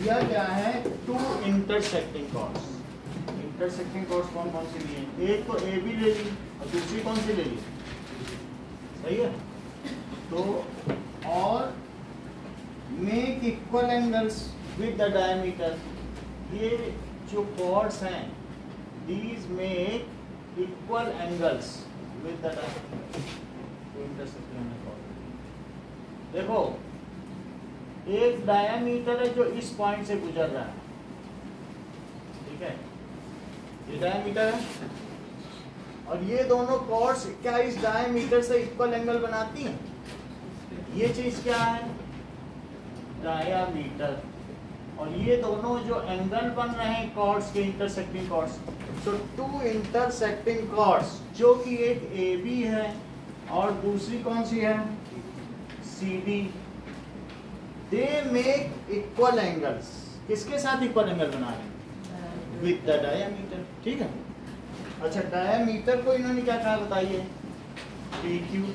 दिया क्या है, two intersecting chords. Intersecting chords कौन कौन सी ली है, एक तो ए बी ले ली और दूसरी कौन सी ले ली, सही है। तो और make equal angles with the diameter, ये जो कॉर्ड्स हैं these make equal angles with the diameter. देखो एक डायमीटर है जो इस पॉइंट से गुजर रहा है, ठीक है, ये डायमीटर है, और ये दोनों कॉर्ड्स क्या इस डायमीटर से इक्वल एंगल बनाती हैं, ये चीज क्या है, डायमीटर, और ये दोनों जो एंगल बन रहे हैं कॉर्ड्स के, इंटरसेक्टिंग कॉर्ड्स, तो टू इंटरसेक्टिंग कॉर्ड्स जो कि एक ए बी है और दूसरी कौन सी है, C D, they make equal angles, किसके साथ इक्वल एंगल बना रहे हैं, विद द डायमीटर, ठीक है। अच्छा डायमीटर को इन्होंने क्या कहा बताइए, P Q,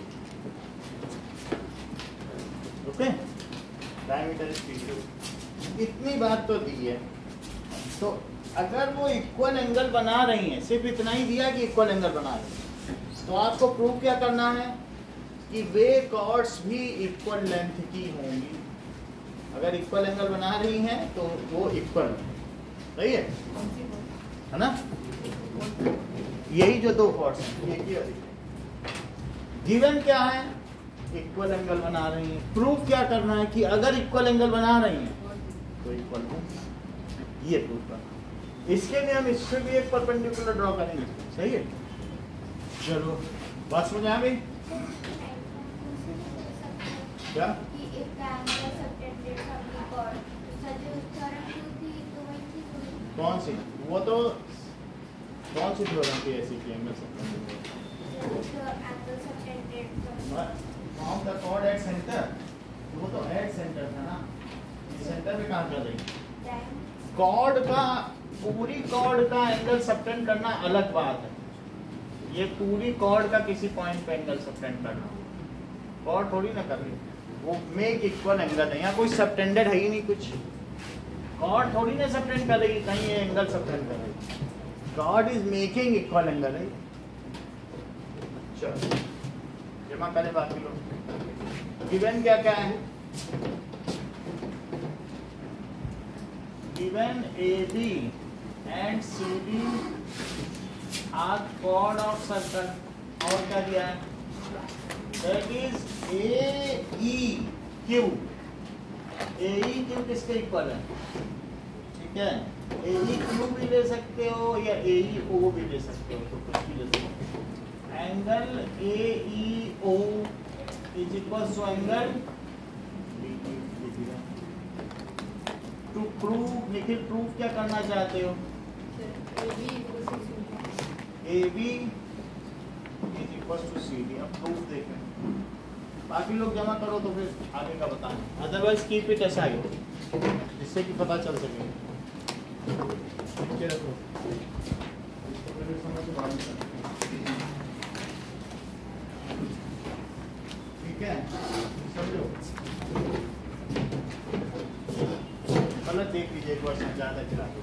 okay, diameter is P Q, इतनी बात तो दी है। तो अगर वो इक्वल एंगल बना रही हैं, सिर्फ इतना ही दिया कि इक्वल एंगल बना रही हैं, तो आपको प्रूव क्या करना है कि वे कॉर्ड्स भी इक्वल लेंथ की होंगी। अगर इक्वल एंगल बना रही हैं तो वो इक्वल, सही है ना। यही जो दो कॉर्ड्स हैं, एक ही और गिवन क्या है, इक्वल एंगल बना रही हैं। प्रूफ क्या करना है कि अगर इक्वल एंगल बना रही हैं तो इक्वल हो, ये प्रूफ करना। इसके लिए हम इससे भी एक परपेंडिकुलर ड्रॉ करेंगे, सही है। चलो बात समझ आ गई क्या, कौन सी, वो तो कौन सी थ्योरम थी ऐसी कि angle found the chord at centre, वो तो एट सेंटर था ना, सेंटर पे काम कर रही। कॉर्ड का, पूरी कॉर्ड का एंगल सबटेंड करना अलग बात है, ये पूरी कॉर्ड का किसी पॉइंट पे एंगल सबटेंड करना, कॉर्ड थोड़ी ना कर रही, वो मेक इक्वल एंगल है, यहाँ कोई सबटेंडेड है ही नहीं कुछ, कॉर्ड थोड़ी ना सबटेंड कर रही, कहीं ये एंगल सबटेंड कर रही, chord is making equal angle है। चलो जमा करें बाकी लोग, गिवन क्या क्या है, given A B and C D are chord of circle, और क्या दिया है, that is A E Q, A E Q किसके इक्वल है, ठीक है, ए ई क्यू भी ले सकते हो या ए ई ओ भी ले सकते हो, तो कुछ भी ले सकते हो। Angle A E O is equal to angle to prove, Nikhil proof क्या करना चाहते हो, A B is equal to C D. अब प्रूफ देखें, बाकी लोग जमा करो तो फिर आगे का बताएं, अदरवाइज कीप इट असाइड, जिससे कि पता चल सके। ठीक है, समझो, गलत देख लीजिए एक बार, ज्यादा चला दो।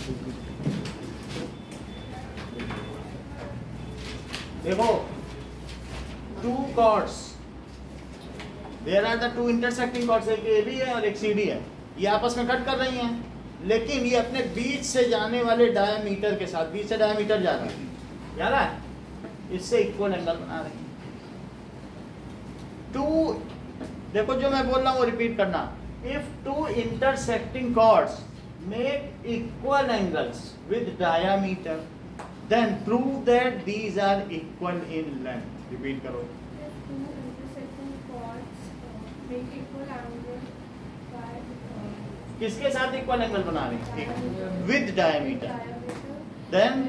देखो two chords, there are the two intersecting chords, एक ए बी है और एक सी डी है, ये आपस में कट कर रही हैं, लेकिन ये अपने बीच से जाने वाले डायमीटर के साथ, बीच से डायमीटर जा रहा है, जा रहा है, इससे इक्वल एंगल बना रही हैं। टू, देखो जो मैं बोल रहा हूँ वो रिपीट करना, if two intersecting chords make equal angles with diameter, then prove that these are equal in length. Repeat करो, किसके साथ इक्वल एंगल बना रहे हैं, with diameter, then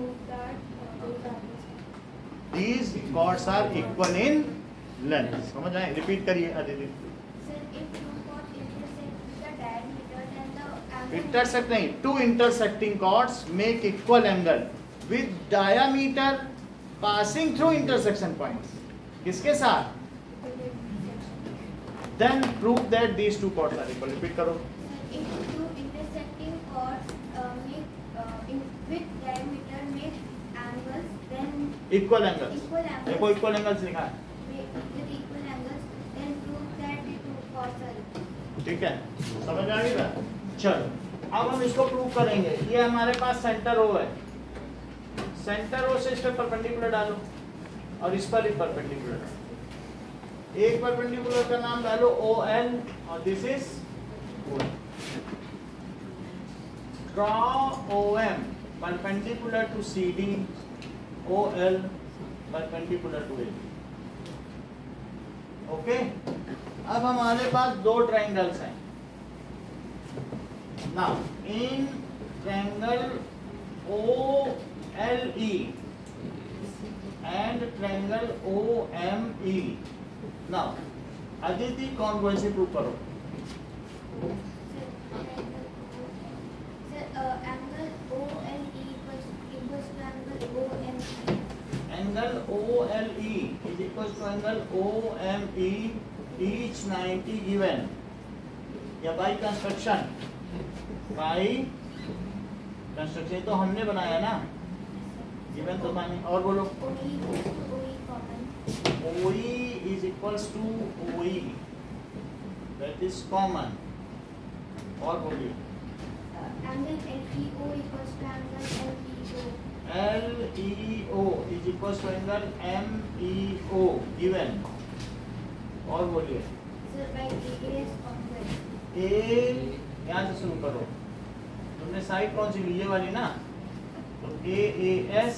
these chords are equal in length. समझ आए, रिपीट करिए अदिति। इंटरसेक्ट नहीं, two intersecting chords make equal angle with diameter passing through intersection points, किसके साथ, then prove that these two chords are equal. Repeat करो, with diameter make angles, then equal angles, equal angles. देखो equal angles लिखा है, with equal angles, then prove that it cos alpha. ठीक है, समझ आ गई बात? चलो अब हम इसको प्रूव करेंगे। ये हमारे पास सेंटर ओ है, सेंटर ओ से इस पे परपेंडिकुलर डालो और इस पर भी परपेंडिकुलर डालो। एक परपेंडिकुलर का नाम डालो ओ एल और this is O. Draw O M perpendicular to C D, O L perpendicular to A. Okay, अब हमारे पास दो ट्रायंगल्स हैं। Now in triangle OLE and triangle OME. Now, Aditi congruency prove करो। Angle OLE equals to angle OME. Angle OLE is equals to angle OME, each 90 given या by construction, by construction तो हमने बनाया ना, given तो था नहीं। और बोलो OE is equals to OE, that is common। और बोलिए angle LEO equals to angle LEO is equals to angle MEO given। और बोलिए sir by AA is congruent। A यहाँ से शुरू करो, तुमने साइड कौन सी ली, ये वाली ना, तो AAS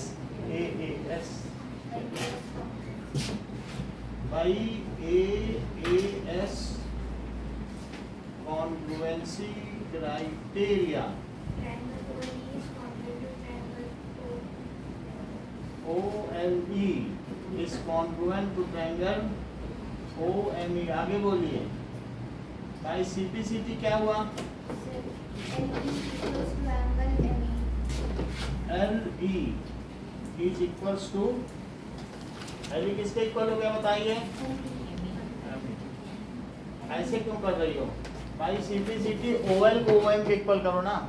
by AAS congruency criteria। Triangle OLE is congruent to triangle OLE is congruent to triangle OME। आगे बोलिए भाई CPCT क्या हुआ? LE is equals to LE किसके इक्वल हो गया बताइए? ऐसे क्यों कर रही हो भाई? CPCT OL को OM के इक्वल करो ना।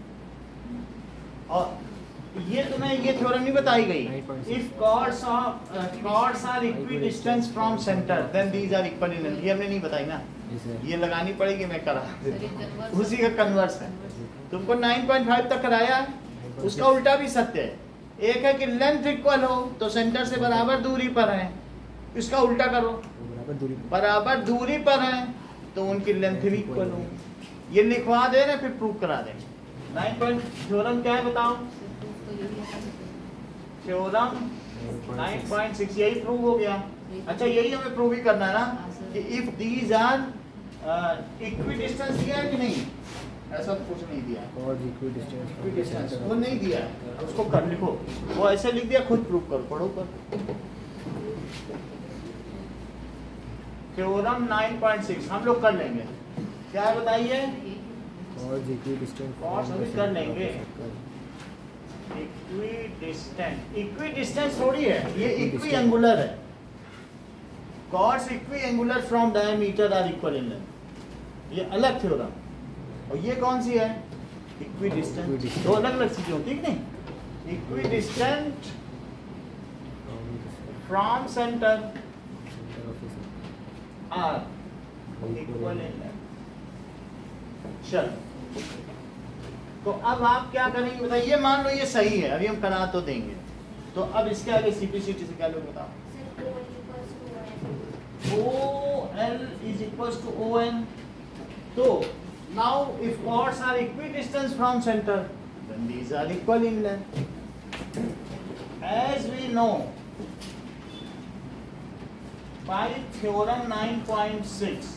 और ये तुम्हें ये थ्योरम नहीं बताई गई, if chords are equidistant from center then these are equal in length, ये हमने नहीं बताई ना, ये लगानी पड़ेगी, मैं करा उसी का कन्वर्स है। तुमको 9.5 तक कराया, उसका उल्टा भी सत्य है। एक है कि लेंथ इक्वल हो तो सेंटर से बराबर दूरी पर है, इसका उल्टा करो, बराबर दूरी पर है तो उनकी लेंथ भी इक्वल हो। ये लिखवा दे ना, फिर प्रूव करा दे। 9 थ्योरम क्या है बताओ? थ्योरम 9.6 यही प्रूव हो गया। अच्छा यही हमें प्रूव ही करना है ना कि इफ दीज आर इक्विडिस्टेंस दिया है कि नहीं? ऐसा तो कुछ नहीं दिया, इक्विडिस्टेंस वो नहीं दिया है, उसको कर लिखो, वो ऐसे लिख दिया, खुद प्रूव करो, पढ़ो कर। थ्योरम 9.6 हम लोग कर लेंगे, क्या है बताइए? कॉर्ड्स अभी कर लेंगे। इक्विडिस्टेंस थोड़ी है, ये इक्वी एंगुलर है। Chords equiangular from diameter are equal in length, ये अलग थ्योरम। और ये कौन सी है? इक्विडिस्टेंट। दो अलग अलग चीजें होती है कि नहीं? Equidistant from centre are equal in length. चलो तो अब आप क्या करेंगे बताइए? मान लो ये सही है, अभी हम करा तो देंगे, तो अब इसके आगे CPCT से क्या लोग बताओ? OL is equals to ON। तो now if chords are equidistant from center then these are equal in length। As we know by theorem 9.6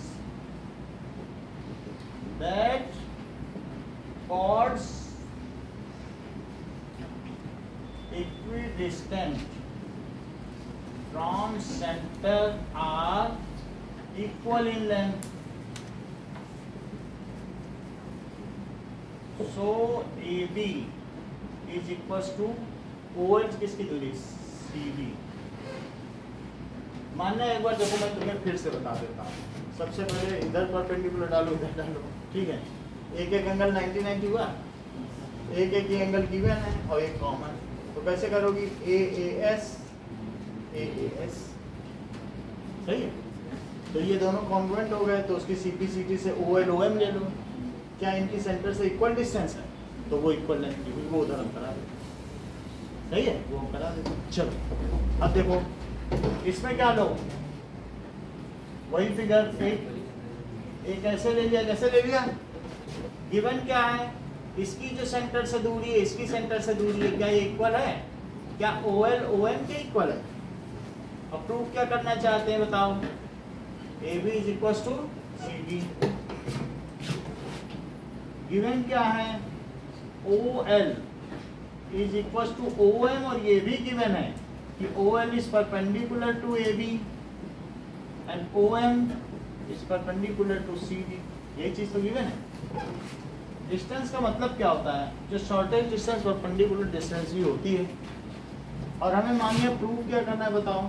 that chords equidistant from center are equal in length, so AB is equals to OH किसकी दूरी? CB। मानना एक बार देखो, मैं तुम्हें फिर से बता देता हूँ। सबसे पहले इधर परपेंडिकुलर डालो, इधर डालो, ठीक है? एक एक एंगल 90 90 हुआ, एक एक ये एंगल गिवन है और एक कॉमन, तो कैसे करोगी? AAS AAS, सही है। तो ये दोनों कॉन्ग्रुएंट हो गए, तो उसकी CPCT से OL OM ले लो। क्या इनकी सेंटर से इक्वल डिस्टेंस है? तो वो इक्वल लेंथ की हुई, वो उधर हम करा देते, सही है, वो हम करा देते। चलो अब देखो इसमें क्या लो, वही फिगर एक ऐसे ले लिया, कैसे ले लिया? गिवन क्या है? इसकी जो सेंटर से दूरी है, इसकी सेंटर से दूरी है, क्या ये इक्वल है? क्या OL OM के इक्वल है? अब प्रूफ क्या करना चाहते हैं बताओ? AB is equal to CD। Given क्या है? OL is equal to OM, और ये भी गिवन है कि OL is perpendicular to AB and OM is perpendicular to CD। ये चीज तो गिवन है। डिस्टेंस का मतलब क्या होता है? जो शॉर्टेस्ट डिस्टेंस परपेंडिकुलर डिस्टेंस ही होती है। और हमें मानिए प्रूफ क्या करना है बताओ?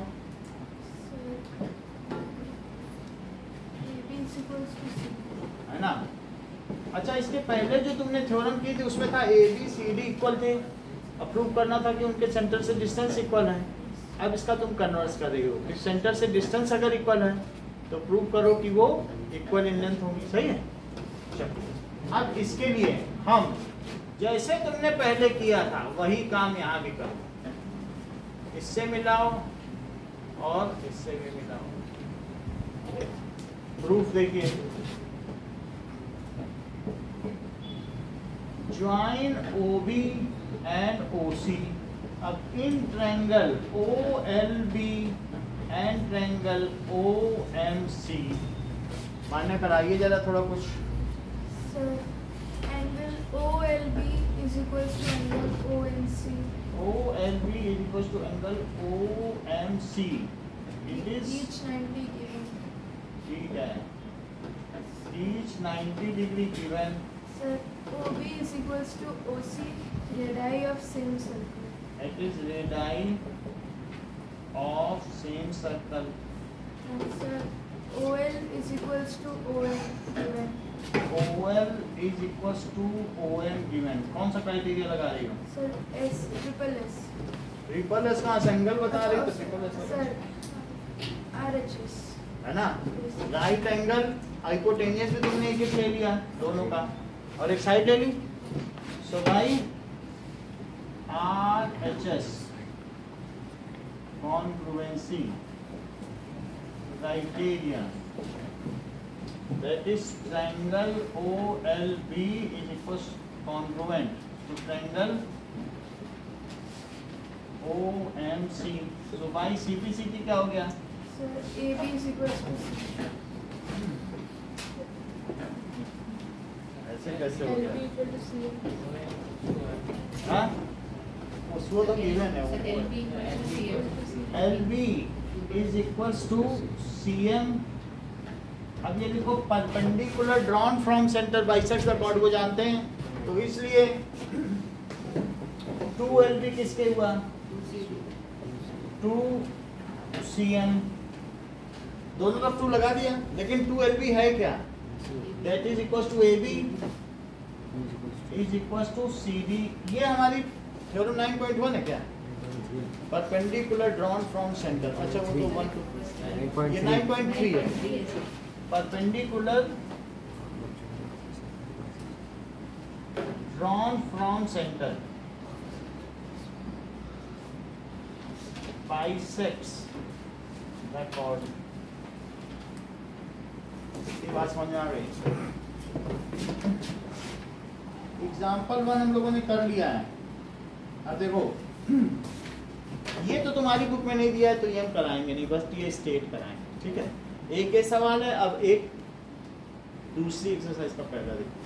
है ना? अच्छा, इसके पहले जो तुमने थ्योरम की थी उसमें था ABCD इक्वल थे, अप्रूव करना था कि उनके सेंटर से डिस्टेंस इक्वल है। अब इसका तुम कन्वर्स कर रही हो कि सेंटर से डिस्टेंस अगर इक्वल है तो प्रूव करो कि वो इक्वल इन लेंथ होगी, सही है। चलो अब इसके लिए हम जैसे तुमने पहले किया था वही काम यहाँ भी करो, इससे मिलाओ और इससे भी मिलाओ। प्रूफ देखिए, ज्वाइन OB एंड OC। अब in triangle OLB and triangle OMC मान्य कराइए जरा थोड़ा कुछ। Sir angle OLB is equal to angle OMC। OLB is equal to angle OMC। It is each 90 given। ठीक है, each 90 degree given. Sir, OB is equals to OC, radii of same circle. It is radii of same circle. And sir, OL is equals to OM given. OL is equals to OM given। कौन सा criteria लगा रही हो? Sir, S triple S। Triple S कहाँ से angle बता रही हो? तो ट्रिपल एस Sir, RHS। है ना? राइट एंगल हाइपोटेनियस भी तुमने एक ले लिया दोनों का, और एक साइड ले ली, so by RHS congruency criteria, that is triangle OLB is equals congruent to triangle OMC। so by CPCT क्या हो गया? Sir, AB is equals to C। ऐसे कैसे हो LB गया? equal to CM। हाँ, उसको तो गिवन है वो। LB is equals to CM। अब ये लिखो perpendicular drawn from centre bisects the chord, वो जानते हैं, तो इसलिए 2LB किसके हुआ? 2CM। दोनों तरफ 2 लगा दिया, लेकिन 2LB है क्या? That is equals to AB is equals to CD। ये हमारी थ्योरम 9.1 है क्या? Perpendicular drawn from centre. अच्छा वो तो 1 ये 9.3 है। Perpendicular drawn from centre bisects the chord. ये बात समझ में आ गई? एग्जाम्पल 1 हम लोगों ने कर लिया है। अब देखो ये तो तुम्हारी बुक में नहीं दिया है तो ये हम कराएंगे नहीं, बस ये स्टेट कराएंगे, ठीक है। एक ये सवाल है, अब एक दूसरी एक्सरसाइज का पहला देखो।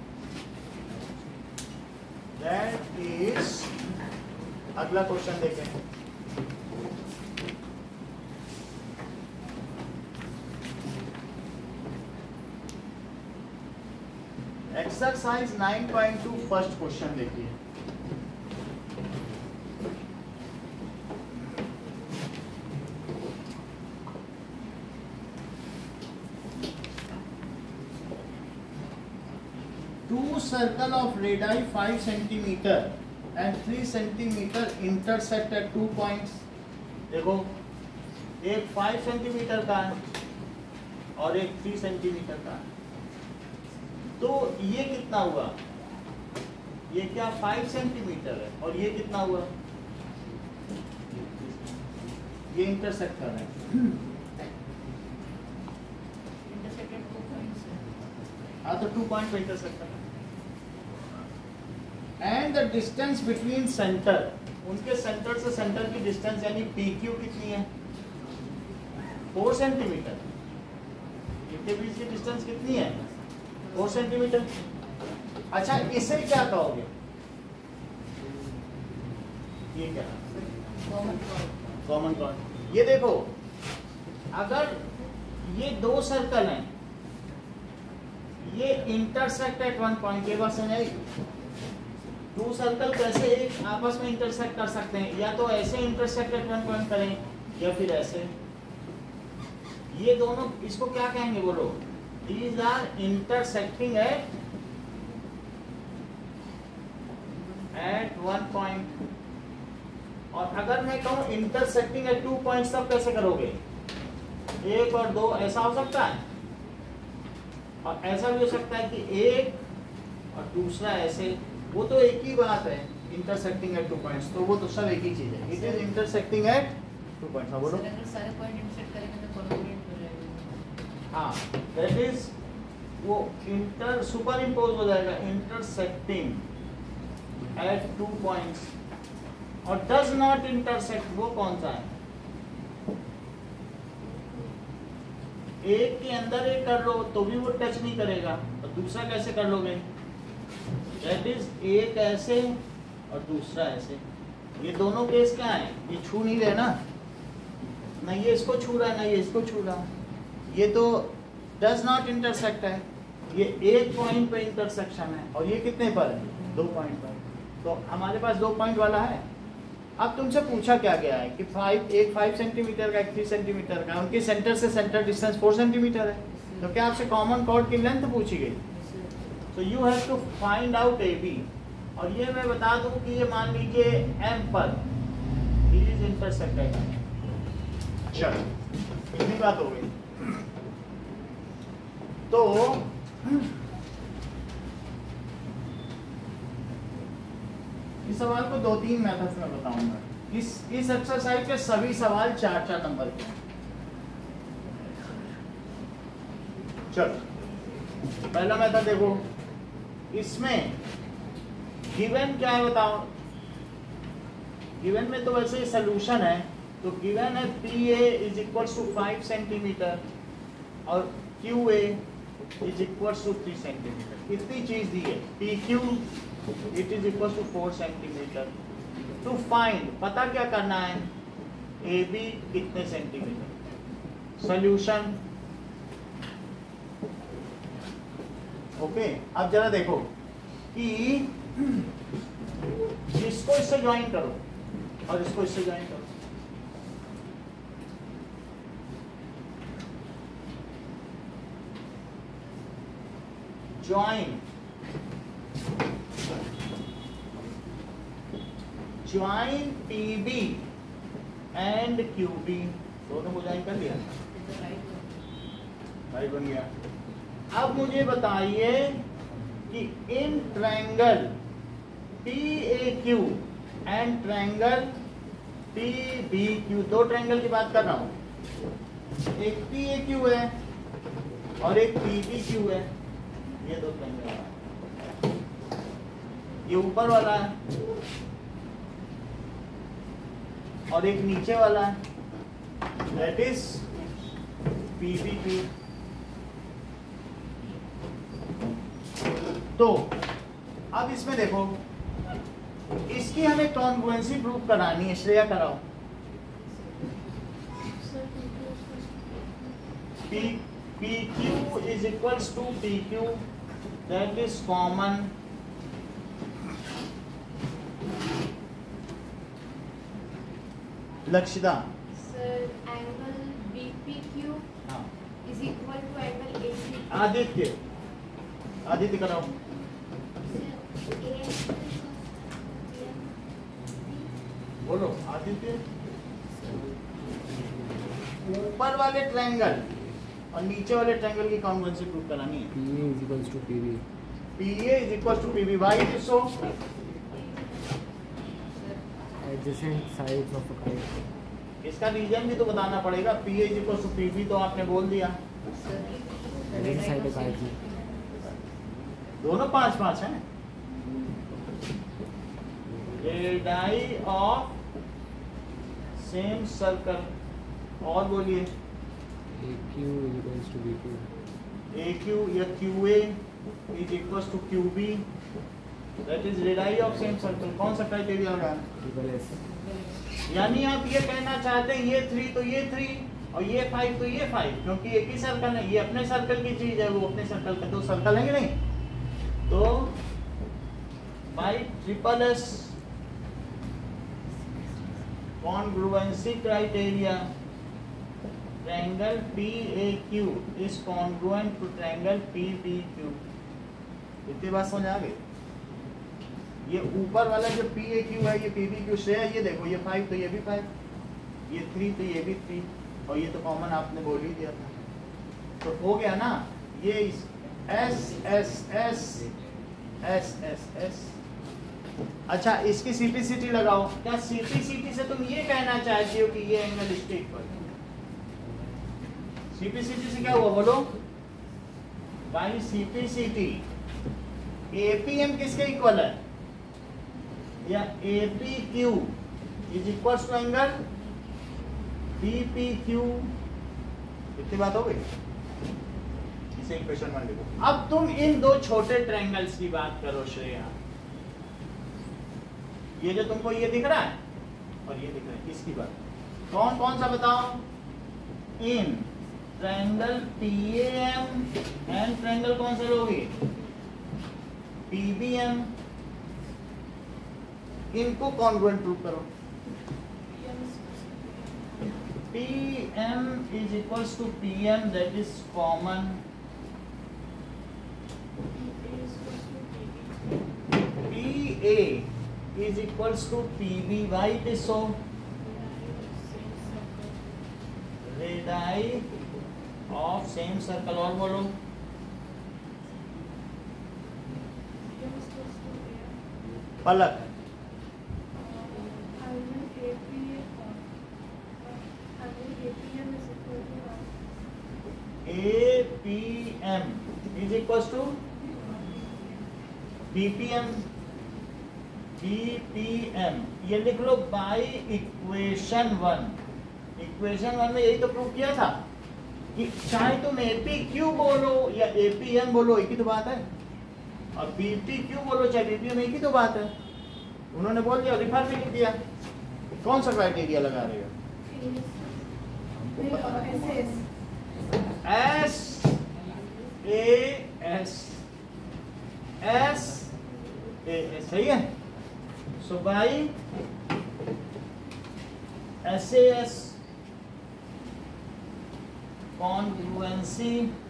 दैट इज, अगला क्वेश्चन देखें। एक्सरसाइज 9.2 फर्स्ट क्वेश्चन देखिए। two circle of radii 5 centimeter and 3 centimeter intersect at 2 points. देखो एक 5 सेंटीमीटर का है और एक 3 सेंटीमीटर का है, तो ये कितना हुआ? ये क्या 5 सेंटीमीटर है और ये कितना हुआ? ये इंटरसेक्ट कर रहे हैं। हाँ तो 2 पॉइंट पे इंटरसेक्ट कर रहे हैं। And the distance between centre, उनके सेंटर से सेंटर की डिस्टेंस यानी PQ कितनी है? 4 सेंटीमीटर। इनके बीच की डिस्टेंस कितनी है? 4 सेंटीमीटर। अच्छा इसे क्या कहोगे? ये क्या? Common chord. ये देखो अगर ये दो सर्कल हैं, ये इंटरसेक्ट एट 1 पॉइंट, ये बात समझ आई? दो सर्कल कैसे एक आपस में इंटरसेक्ट कर सकते हैं? या तो ऐसे इंटरसेक्ट एट 1 पॉइंट करें या फिर ऐसे। ये दोनों इसको क्या कहेंगे बोलो? These are intersecting at 1 point। और अगर मैं कहूं इंटरसेक्टिंग एट 2 पॉइंट्स तब कैसे करोगे? 1 और 2 ऐसा हो सकता है, और ऐसा भी हो सकता है कि एक और दूसरा ऐसे। वो तो एक ही बात है, इंटरसेक्टिंग एट 2 पॉइंट्स, तो वो तो सब एक ही चीज है। It is intersecting at 2 points. हाँ बोलो। सारे पॉइंट इंटरसेक्ट करेंगे तो कोऑर्डिनेट हो जाएगा। हाँ दैट इज वो इंटर सुपर इम्पोज हो जाएगा, इंटरसेक्टिंग एट 2 पॉइंट्स। और डज नॉट इंटरसेक्ट वो कौन सा है? एक के अंदर एक कर लो तो भी वो टच नहीं करेगा, और दूसरा कैसे कर लोगे? दैट इज एक ऐसे और दूसरा ऐसे। ये दोनों केस क्या है? ये छू नहीं रहे ना ये इसको छू रहा है ना ये इसको छू रहा है। ये तो डज नॉट इंटरसेक्ट है, ये एक पॉइंट पे इंटरसेक्शन है, और ये कितने पर है? 2 पॉइंट पर। तो हमारे पास 2 पॉइंट वाला है। अब तुमसे पूछा क्या गया है कि 5 सेंटीमीटर का, 3 सेंटीमीटर का, उनके सेंटर से सेंटर डिस्टेंस 4 सेंटीमीटर है। तो क्या आपसे कॉमन कॉर्ड की लेंथ पूछी गई? तो you have to find out AB। और ये मैं बता दूं कि ये मान लीजिए M पर इज इंटरसेक्टेड। चलो इतनी बात हो गई। तो इस सवाल को 2-3 मेथड्स में बताऊंगा। इस एक्सरसाइज के सभी सवाल 4-4 नंबर के हैं। चलो पहला मेथड देखो, इसमें गिवन क्या है बताओ? गिवन में तो वैसे सॉल्यूशन है, तो गिवन है PA is equal to 5 centimetre और QA is equal to 3 centimetre. इतनी चीज दी है। PQ it is equal to 4 centimetre. To find, पता क्या करना है? AB कितने सेंटीमीटर। Solution okay. अब जरा देखो कि इसको इससे ज्वाइन करो और इसको इससे ज्वाइन करो। ज्वाइन PB एंड QB, दोनों को ज्वाइन कर लिया, राइट बन गया। अब मुझे बताइए कि in triangle PAQ and triangle PBQ, 2 triangle की बात कर रहा हूं। एक PAQ है और एक PBQ है। ये 2 ट्रायंगल है, ये ऊपर वाला है और एक नीचे वाला है, दैट इज PBQ। तो अब इसमें देखो, इसकी हमें कॉन्ग्रुएंसी प्रूव करानी है। श्रेया कराओ। PQ is equals to PQ, that is common। Lakshita. Sir, angle BPQ हाँ। is equal to angle AC. Aditya, Aditya कराओ। बोलो आदित्य। ऊपर वाले ट्रायंगल और नीचे वाले ट्रायंगल की कॉन्ग्रुएंसी प्रूव करानी है। PA is equals to PB. PA is equal to PB. Why it is so? Adjacent sides of a kite. इसका रीजन भी तो बताना पड़ेगा। PA is equal to PB तो आपने बोल दिया। Inside a kite. दोनों 5-5 हैं। Radius of same circle. और बोलिए AQ is equals to BQ. AQ या QA is equals to QB. That is radius of same circle. कौन सा क्राइटेरिया होगा? Triple S. यानी आप ये कहना चाहते हैं ये 3 तो ये 3 और ये 5 तो ये 5, क्योंकि एक ही सर्कल है। ये अपने सर्कल की चीज है, वो अपने सर्कल का। 2 सर्कल है कि नहीं? तो by triple S congruency criteria triangle PAQ is congruent to triangle PBQ। इतनी बात समझ आ गई? ये ऊपर वाला जो PAQ है ये PBQ से है। ये देखो ये 5 तो ये भी 5, ये 3 तो ये भी 3 और ये तो कॉमन आपने बोल ही दिया था। तो हो गया ना ये S S S S S S। अच्छा इसकी CPCT लगाओ। क्या CPCT से तुम ये कहना चाहती हो कि ये एंगल इसके इक्वल है? CPCT से क्या हुआ बोलो? बाई CPCT APM किसके इक्वल है? या APQ is equal to angle BPQ। इतनी बात हो गई? इसे इक्वेशन 1 लिखो। अब तुम इन 2 छोटे ट्रायंगल्स की बात करो श्रेया। ये जो तुमको ये दिख रहा है और ये दिख रहा है, इसकी बात कौन कौन सा बताओ? इन ट्रायंगल PAM एंड ट्रायंगल कौन से लोगे? PBM। इनको कॉन्ग्रुएंट प्रूव करो। PM is equals to PM, that is common। PA is equals to PB, why it is so? Radii of same circle। और बोलो पलक। APM is equals to BPM। BPM ये लिख लो by equation 1। Equation 1 में यही तो prove किया था कि चाहे तुम APQ बोलो या APM बोलो एक ही तो बात है, और BPQ बोलो चाहे BPM एक ही तो बात है। उन्होंने बोल दिया, रिफर भी लिख दिया। कौन सा क्राइटेरिया लगा रहे हो? S A S S A S सही है। So by SAS congruency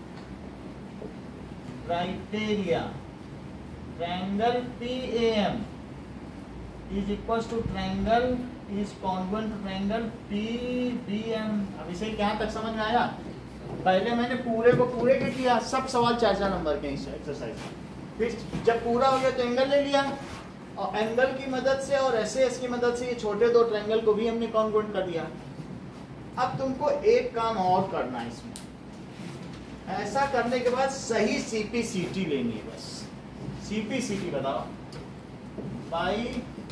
criteria triangle PAM is equals to triangle is congruent to triangle PBM। अब इसे क्या तक समझ में आया? पहले मैंने पूरे को पूरे के किया, सब सवाल 4-4 नंबर के इस एक्सरसाइज। फिर जब पूरा हो गया तो एंगल ले लिया, और एंगल की मदद से और SAS की मदद से ये छोटे 2 ट्रायंगल को भी हमने कॉन्ग्रुएंट कर दिया। अब तुमको एक काम और करना है इसमें। ऐसा करने के बाद सही CPCT लेनी है। बस CPCT बताओ। बाई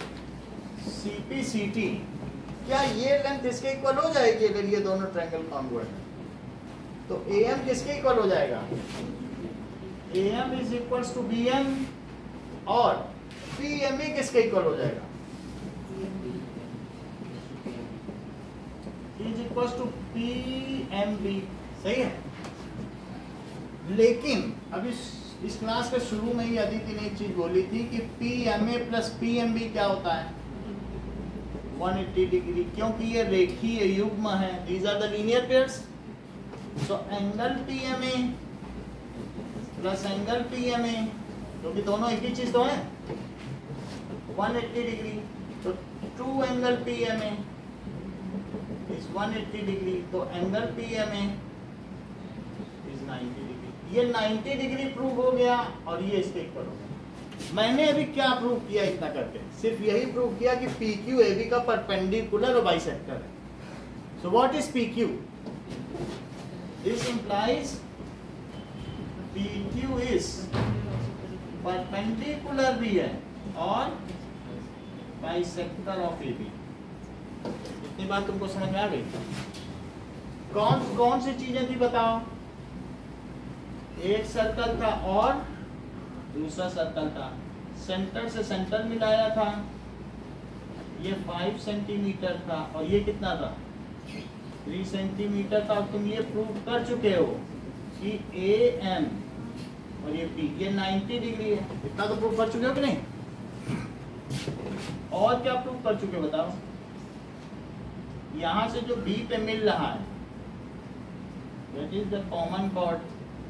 CPCT क्या ये लेंथ इसके इक्वल हो जाएगी अगर ये दोनों ट्रायंगल कॉन्ग्रुएंट? तो AM किसके इक्वल हो जाएगा? AM is equals to BM और PMB किसके इक्वल हो जाएगा? Is equals to PMB। सही है। लेकिन अब इस क्लास के शुरू में ही अदिति ने एक चीज बोली थी कि PMA प्लस PMB क्या होता है? 180 डिग्री, क्योंकि ये रेखीय युग्म है। These are the linear pairs. So angle PMA plus angle PMA, क्योंकि दोनों एक ही चीज तो है, 180 डिग्री। तो 2 एंगल PMA इज 180 डिग्री, तो एंगल PMA इज 90 डिग्री। ये 90 डिग्री प्रूव हो गया और ये इसके इक्वल हो गया। मैंने अभी क्या प्रूव किया इतना करके? सिर्फ यही प्रूव किया कि PQ AB का परपेंडिकुलर और बाइसेक्टर है। So what is PQ? This implies PQ is perpendicular भी है और बाइसेक्टर ऑफ AB। इतनी बात तुमको समझ में आ गई? कौन कौन सी चीजें थी बताओ? एक सर्कल था और दूसरा सर्कल था, सेंटर से सेंटर मिलाया था, ये 5 सेंटीमीटर था और ये कितना था? 3 सेंटीमीटर था। और तुम ये प्रूव कर चुके हो कि AM और ये P ये 90 डिग्री है। इतना तो प्रूव कर चुके हो कि नहीं? और क्या प्रूव कर चुके बताओ? यहां से जो B पे मिल रहा है that is the common chord,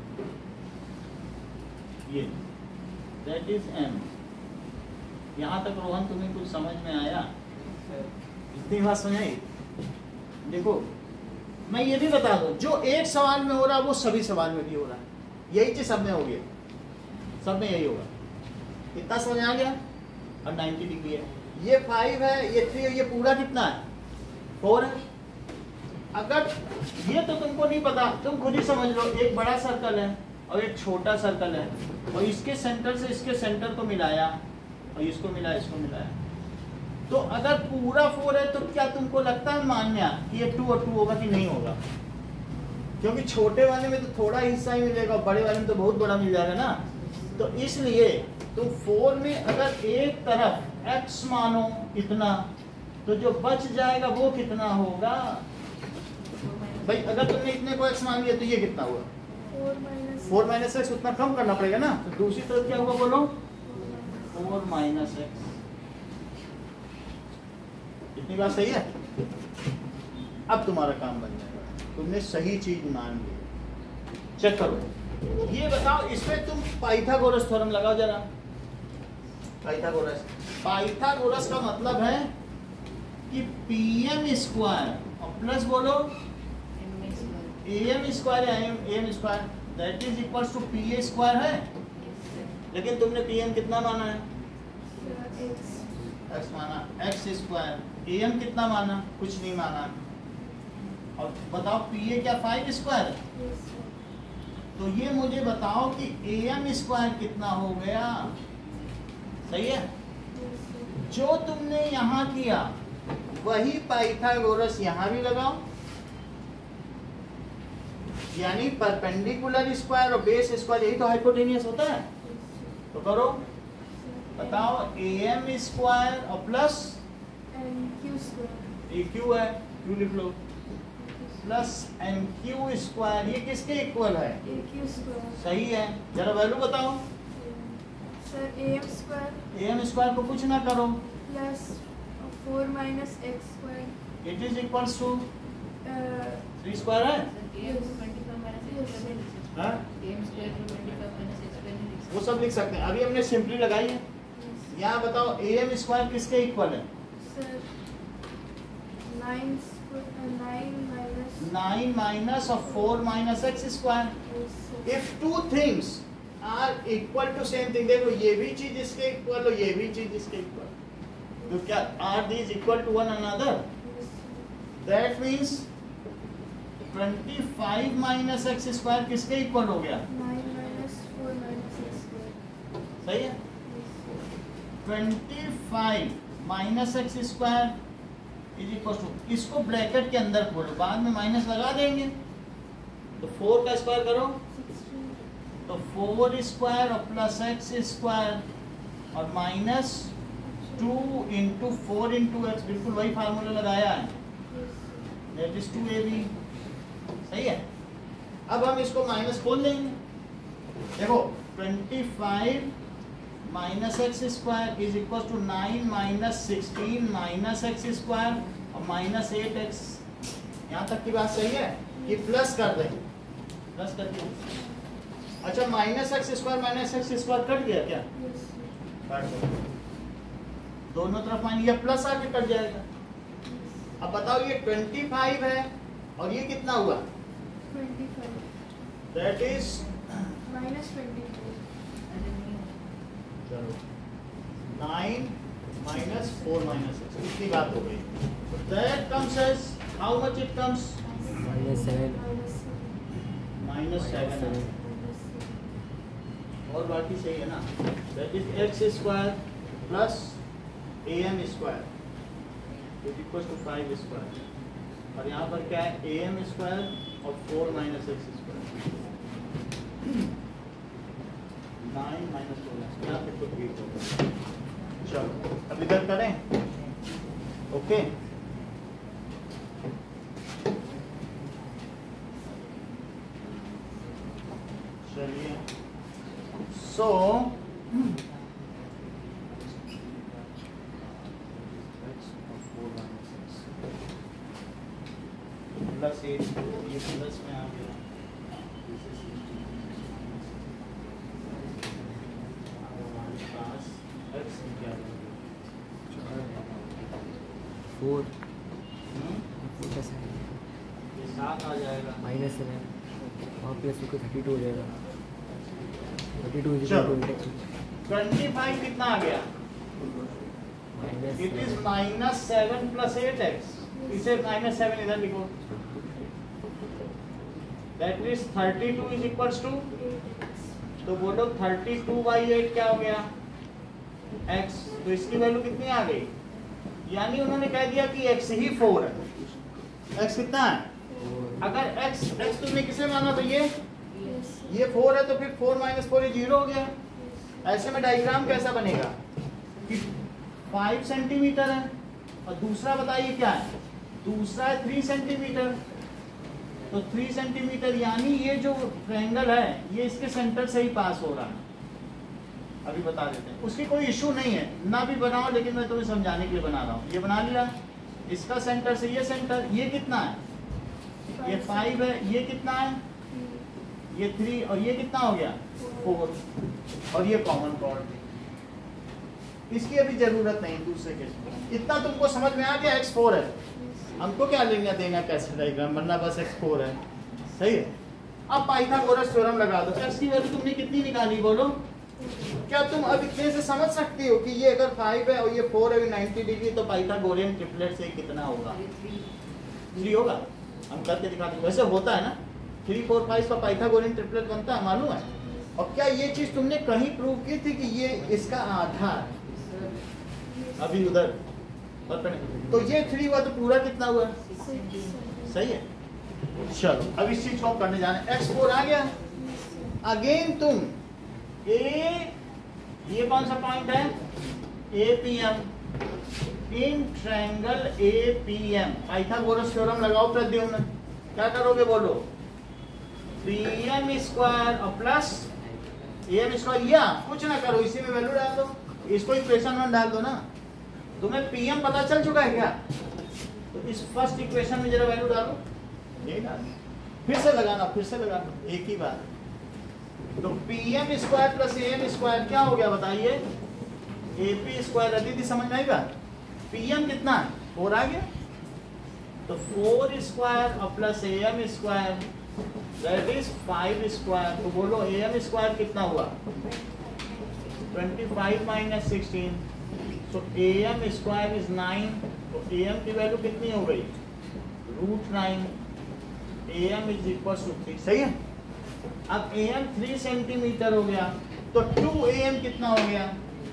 ये that is M। यहाँ तक रोहन तुम्हें कुछ समझ में आया? इतनी बात समझ आई? देखो मैं ये भी बता दूं, जो एक सवाल में हो रहा है वो सभी सवाल में भी हो रहा है। यही चीज सब में होगी, सब में यही होगा। इतना समझ आ गया? और 90 डिग्री है, ये 5 है, ये 3 है, ये पूरा कितना है? 4 है। अगर ये तो तुमको नहीं पता, तुम खुद ही समझ लो, एक बड़ा सर्कल है और एक छोटा सर्कल है और इसके सेंटर से इसके सेंटर को मिलाया और इसको मिलाया, इसको मिलाया, तो अगर पूरा 4 है तो क्या तुमको लगता है मान्या कि ये 2 और 2 होगा कि नहीं होगा? क्योंकि छोटे वाले में तो थोड़ा हिस्सा ही मिलेगा और बड़े वाले में तो बहुत बड़ा मिल जाएगा ना। तो इसलिए तुम 4 में अगर एक तरफ x मानो इतना, तो जो बच जाएगा वो कितना होगा भाई? अगर तुमने इतने को x मान लिया तो ये कितना हुआ? 4 माइनस एक्स। उतना कम करना पड़ेगा ना। तो दूसरी तरफ क्या हुआ बोलो? 4 माइनस एक्स। इतनी बात सही है? अब तुम्हारा काम बन जाएगा, तुमने सही चीज मान ली। चेक करो, ये बताओ इसमें तुम पाइथागोरस थ्योरम लगाओ जरा। पाइथागोरस का मतलब है कि PM स्क्वायर और प्लस बोलो AM स्क्वायर है, AM square that is equals to PA square है। लेकिन तुमने PM कितना माना है? x माना, x स्क्वायर। AM कितना माना? कुछ नहीं माना। और बताओ PA क्या 5 स्क्वायर है? तो ये मुझे बताओ कि AM स्क्वायर कितना हो गया? सही है? जो तुमने यहाँ किया वही पाइथागोरस यहाँ भी लगाओ, यानी परपेंडिकुलर स्क्वायर और बेस स्क्वायर, यही तो हाइपोटेनियस होता है। तो करो, बताओ AM स्क्वायर और प्लस AQ है, Q लिख लो, प्लस MQ स्क्वायर, ये किसके इक्वल है? AQ square. सही है। जरा वैल्यू बताओ। Sir AM square. AM square को कुछ ना करो, plus 4 minus x square. It is equals to 3 square है। हाँ? वो सब लिख सकते हैं, अभी हमने सिंपली लगाई है। यहाँ बताओ AM स्क्वायर किसके इक्वल है? Sir 9 minus of 4 minus x square. If two things are equal to same thing, देखो ये भी चीज इसके इक्वल और ये भी चीज इसके इक्वल, तो क्या are these equal to one another? That means 25 minus x square किसके इक्वल हो गया? 9 माइनस 4 माइनस x स्क्वायर। सही है? 25 minus x square is equal to, इसको ब्रैकेट के अंदर खोलो, बाद में माइनस लगा देंगे। तो 4 का स्क्वायर करो, तो 4 स्क्वायर और प्लस एक्स स्क्वायर और माइनस 2 इंटू 4 इंटू एक्स, बिल्कुल वही फार्मूला लगाया है, दैट इज 2AB। सही है? अब हम इसको माइनस खोल देंगे। देखो 25 minus x square is equal to 9 minus 16 minus x square और माइनस 8x। यहाँ तक की बात सही है कि प्लस कर दें? प्लस कर दिया। अच्छा, माइनस एक्स स्क्वायर कट गया क्या? काट दो। दोनों तरफ माइनस, ये प्लस आके कट जाएगा। अब बताओ ये 25 है और ये कितना हुआ? 25 दैट इज minus 24. चलो 9 minus 4 minus 6, इतनी बात हो गई। That comes as how much it comes? -7. -7 और बाकी सही है ना। That is x square plus am square is equal to 5 square, और यहाँ पर क्या है? am स्क्वायर और 4 minus x स्क्वायर, 9 minus 4 यहाँ पे कुछ भी होगा। चलो अब इधर करें, ओके। चलिए सो प्लस 8, ये प्लस में आ गया, हमारे पास x क्या है? 4 का साइन ये 7 आ जाएगा। -7 और प्लस को 32 हो जाएगा। 32 इज चलो। इक्वल टू 25 कितना आ गया? इट इज -7 प्लस 8x, इसे -7 इधर लिखो। That is 32 is equals to, तो बोलो 32/8 क्या हो गया? x। तो इसकी वैल्यू कितनी आ गई? यानी उन्होंने कह दिया कि x ही 4 है। x कितना है? अगर x तुमने किसे माना? तो ये 4 है, तो फिर 4 minus 4 ये 0 हो गया। ऐसे में डायग्राम कैसा बनेगा कि 5 सेंटीमीटर है और दूसरा बताइए क्या है? दूसरा है 3 सेंटीमीटर, तो 3 सेंटीमीटर यानी ये जो ट्रायंगल है ये इसके सेंटर से ही पास हो रहा है। अभी बता देते हैं, उसकी कोई इशू नहीं है, ना भी बनाओ, लेकिन मैं तुम्हें समझाने के लिए बना रहा हूँ। ये बना लिया, इसका सेंटर से ये सेंटर, ये कितना है? ये 5 है, ये कितना है? ये 3, और ये कितना हो गया? 4, और ये कॉमन कॉर्ड। इसकी अभी जरूरत नहीं दूसरे केस में। इतना तुमको समझ में आ गया? x 4 है, हमको क्या लेना देना कैसे डायग्राम बनना, बस x 4 है, सही है। अब पाइथागोरस थ्योरम लगा दो। x की वैल्यू तुमने कितनी निकाली बोलो? क्या तुम अब इतने से समझ सकती हो कि ये अगर 5 है और ये 4 है 90 डिग्री, तो पाइथागोरियन ट्रिपलेट से कितना होगा? 3 होगा। हम करके दिखाते हैं, वैसे होता है ना, 3 4 5 का पाइथागोरियन ट्रिपलेट बनता है, मालूम है। और क्या ये चीज तुमने कहीं प्रूव की थी कि ये इसका आधा है? अभी उधर तो ये 3 हुआ, तो पूरा कितना हुआ? सही है। चलो अब इस चीज को करने जाना। x 4 आ गया। अगेन तुम ये कौन सा पॉइंट है? APM in triangle APM। Pythagoras theorem लगाओ प्रद्युम्न। क्या करोगे बोलो? 3m स्क्वायर और प्लस am स्क्वायर, या कुछ ना करो, इसी में वैल्यू डाल दो, इसको इक्वेशन में डाल दो ना। तुम्हें pm पता चल चुका है क्या? तो इस फर्स्ट इक्वेशन में जरा वैल्यू डालो, ये डालो, फिर से लगाना, फिर से लगाना, एक ही बार। तो pm square plus am square क्या हो गया बताइए? ap square. अदिति समझ में आएगा? pm कितना है? 4 आ गया, तो 4 स्क्वायर और plus am square that is 5 square. तो बोलो am स्क्वायर कितना हुआ? 25 minus 16, so am square is 9। तो am की वैल्यू कितनी हो गई? √9। am इज इक्वल टू 3, सही है। अब am 3 सेंटीमीटर हो गया, तो 2am कितना हो गया?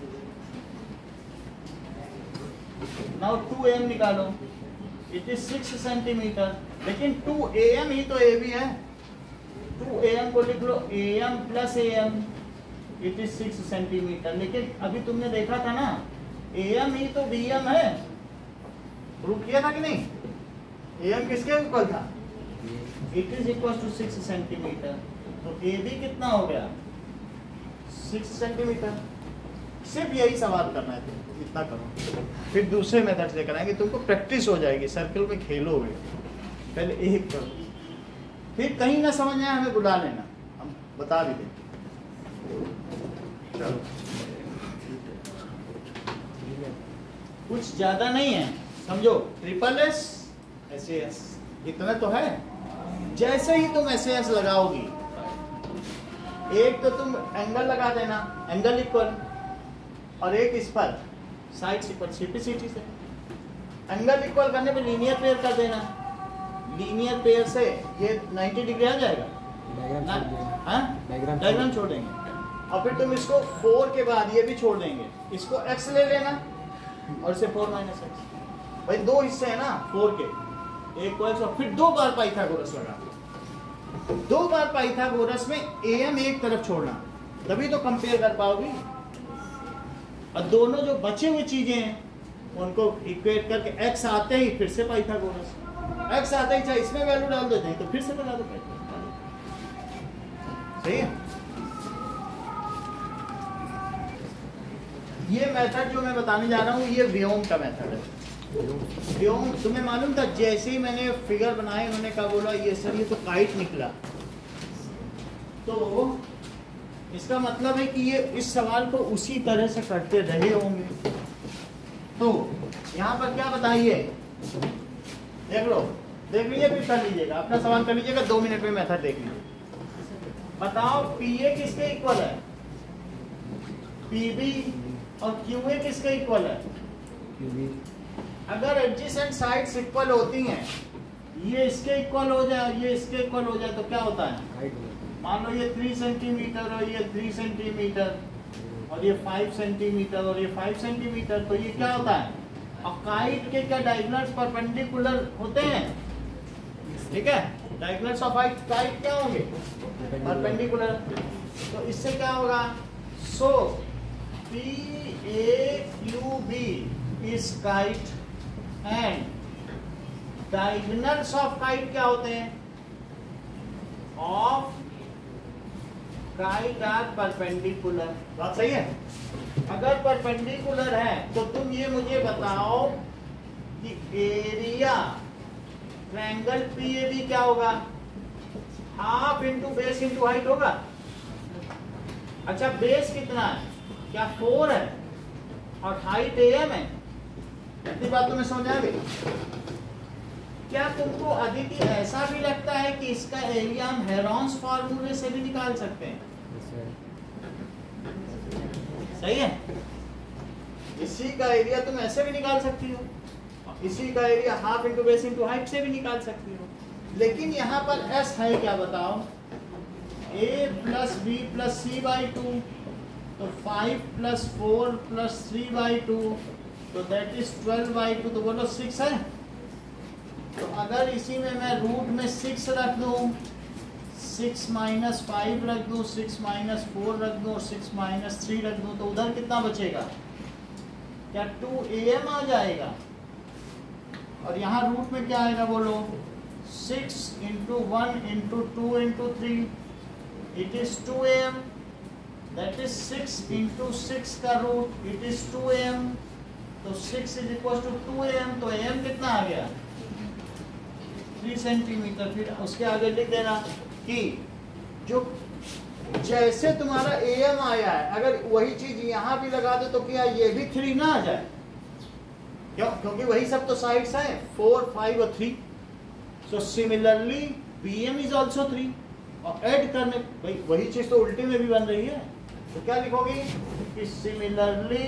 नाउ 2am निकालो, इट इज 6 सेंटीमीटर, लेकिन 2am ही तो ab है। 2am को लिख लो, am plus am, it is 6 centimetre. लेकिन अभी तुमने देखा था ना, am ही तो bm है, प्रूव किया था कि नहीं? am किसके इक्वल था? It is equal to 6 centimetre. तो ab कितना हो गया? 6 सेंटीमीटर। सिर्फ यही सवाल करना है, इतना करो, फिर दूसरे मेथड से कराएंगे, तुमको प्रैक्टिस हो जाएगी, सर्कल में खेलोगे। पहले एक करो, फिर कहीं ना समझ आए हमें बुला लेना, हम बता भी देंगे। चलो कुछ ज्यादा नहीं है, समझो ट्रिपल एस एस एस इतना तो है। जैसे ही तुम एस एस लगाओगी, एक तो तुम एंगल लगा देना, एंगल इक्वल, और एक इस पर साइड इक्वल सीपीसीटी से। एंगल इक्वल करने पे लीनियर पेयर कर देना, लीनियर पेयर से ये 90 डिग्री आ जाएगा ना, हाँ डायग्राम छोड़ देंगे। और फिर तुम इसको 4 के बाद ये भी छोड़ देंगे, इसको x ले लेना और इसे 4 माइनस एक्स। भाई दो हिस्से हैं ना 4 के, एक को x और फिर 2 बार पाइथागोरस लगा। 2 बार पाइथागोरस में am एक तरफ छोड़ना, तभी तो कंपेयर कर पाओगी। और दोनों जो बचे हुए चीजें हैं उनको इक्वेट करके x आते ही फिर से पाइथागोरस, x आते ही चाहे इसमें वैल्यू डाल देते हैं तो फिर से लगा दो पाइथागोरस। सही है। ये मेथड जो मैं बताने जा रहा हूँ ये व्योम का मेथड है। व्योम तुम्हें मालूम था, जैसे ही मैंने फिगर बनाए उन्होंने कहा बोला ये सर ये तो काइट निकला, तो इसका मतलब है कि ये इस सवाल को उसी तरह से करते रहे होंगे। तो यहाँ पर क्या बताइए, देख लो, देख लीजिए फिर कर लीजिएगा, अपना सवाल कर लीजिएगा, 2 मिनट में मेथड देख लीजिए। बताओ PA किसके इक्वल है, PB, और QA किसके इक्वल है। अगर एडजेसेंट साइड्स इक्वल होती हैं, ये इसके इक्वल हो जाए, ये इसके इक्वल हो जाए, तो क्या होता है, मान लो ये 3 सेंटीमीटर और ये 3 सेंटीमीटर और ये 5 सेंटीमीटर और ये 5 सेंटीमीटर, तो ये क्या होता है, और काइट के क्या डायगोनल्स परपेंडिकुलर होते हैं, ठीक है, डायगोनल्स ऑफ काइट क्या होंगे, परपेंडिकुलर। तो इससे क्या होगा, so PAQB is kite and diagonals of kite क्या होते हैं, ऑफ काइट आर परपेंडिकुलर। बात सही है। अगर परपेंडिकुलर है तो तुम ये मुझे बताओ कि एरिया ट्रायंगल PAB क्या होगा, half into base into height होगा। अच्छा बेस कितना है, क्या 4 है और हाइट AM है, इतनी बात तुम्हें समझ आ गई। क्या तुमको अदिति ऐसा भी लगता है कि इसका एरिया हम हेरॉन्स फार्मूले से भी निकाल सकते हैं, सही है। इसी का एरिया तुम ऐसे भी निकाल सकती हो, इसी का area half into base into height से भी निकाल सकती हो। लेकिन यहाँ पर S है क्या बताओ, A plus B plus C/2, तो 5 प्लस 4 प्लस 3/2, तो दैट इज 12/2, तो बोलो 6 है। तो अगर इसी में मैं रूट में 6 रख दूं, 6 माइनस 5 रख दूं, 6 माइनस 4 रख दूं और 6 माइनस 3 रख दूं, तो उधर कितना बचेगा, क्या 2AM आ जाएगा। और यहाँ रूट में क्या आएगा बोलो, 6 into 1 into 2 into 3, it is 2AM, that is 6 into 6 का रूट, इट इज 2AM, तो 6 इज इक्वल टू 2AM, तो AM कितना आ गया 3 सेंटीमीटर। फिर उसके आगे लिख देना कि जो जैसे तुम्हारा AM आया है, अगर वही चीज यहाँ भी लगा दो तो क्या ये भी 3 ना आ जाए, क्यों, क्योंकि वही सब तो साइड्स हैं 4, 5 और 3। So similarly BM is also 3, और ऐड करने भाई वही चीज तो उल्टी में भी बन रही है, तो क्या लिखोगे कि similarly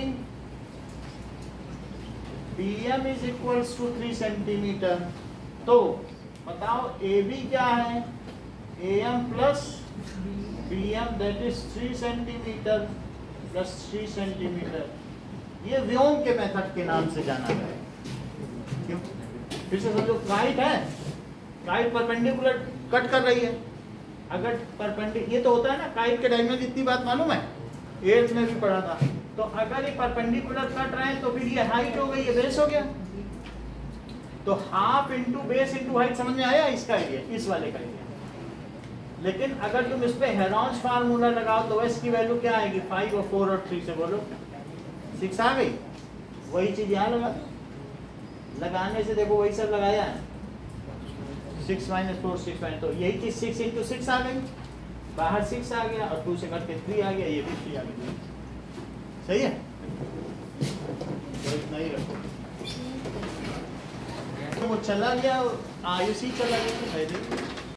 BM is equals to 3 centimetre. तो बताओ AB क्या है, AM plus BM that is 3 centimetre plus 3 centimetre. ये व्योम के मेथड के नाम से जाना गया है। क्यों, फिर से समझो, काइट है, काइट परपेंडिकुलर कट कर रही है। अगर परपेंडिकुलर, ये तो होता है ना काइट के डायगोनल, इतनी बात मालूम है, 8th में भी पढ़ा था। तो अगर ये परपेंडिकुलर कट रहे हैं तो फिर ये हाइट हो गई, ये बेस हो गया। तो half into base into height समझ में आया इसका एरिया, इस वाले का एरिया। लेकिन अगर तुम इस पे हेरॉन्स फार्मूला लगाओ तो S की वैल्यू क्या आएगी, 5 और 4 और 3 से बोलो 6 आ गई। वही चीज यहाँ लगा दो, लगाने से देखो वही सब लगाया है, 6 माइनस 4 6 माइनस, तो यही चीज 6 इंटू 6 आ गई, बाहर 6 आ गया और 2 से कट के 3 आ गया, ये भी 3 आ गया। सही है, तो इतना ही रखो। वो चला गया, आयुषी चला गया, तो